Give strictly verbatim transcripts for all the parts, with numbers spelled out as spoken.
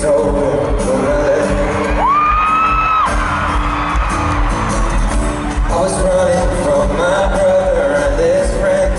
it's over, gonna let I was running from my brother and his friends,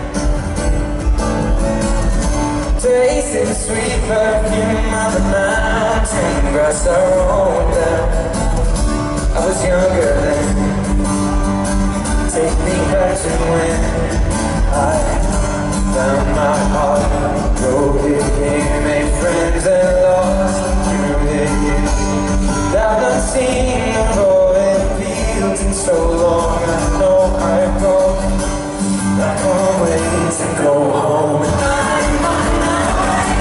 tasting the sweet perfume of the mountain grass I roamed down. I was younger then. Take me back to when I found my heart, broke it here, made friends and lost through the years. I've not seen the rolling fields in so long. I know I've gone, I can't wait to go home. I'm on my way,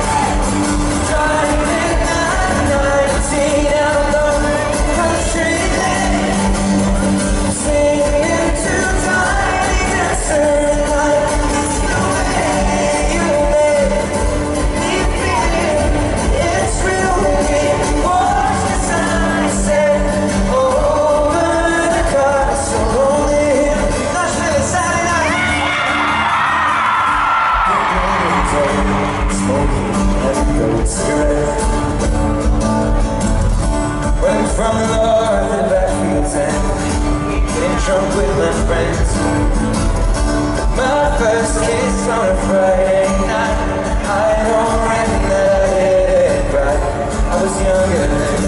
driving at nineteen out the country lane, singing to tiny dancer like it's the way you make me feel. It's real when we watch the sunset over the castle on the hill. Nashville, Saturday night. Smoking and gold cigarette. Went from the north to the backfields and getting drunk with my friends. My first kiss on a Friday night, I don't reckon that I did it right. I was younger then.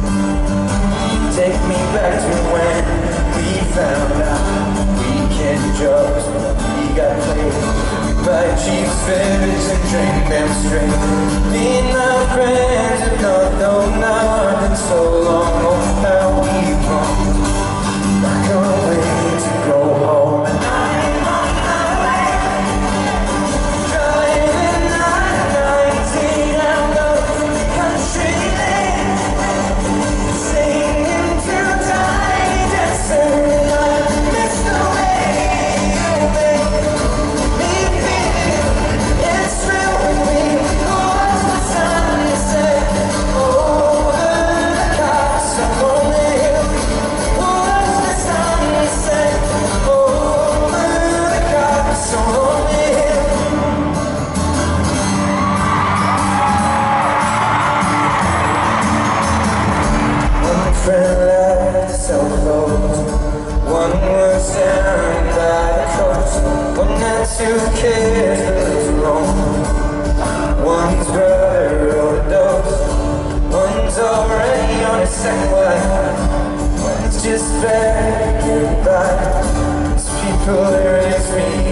Take me back to when we found out weekend jobs, we got paid. Buy cheap spirits and drink them straight. Me and my friends have not known nothing so long. Oh, how we've grown. I can't wait to go home. And I'm on my way, driving at nineteen out the country lane, singing to tiny dancer. I miss the way you make me feel. It's real when we watch the sunset over the castle on the hill. Watch the sunset over the castle on the hill. One friend left so close, one was down by the coast, one had two kids that lived alone. One's brother overdosed, one's already on his second wife, one's just barely getting by. These people that raised me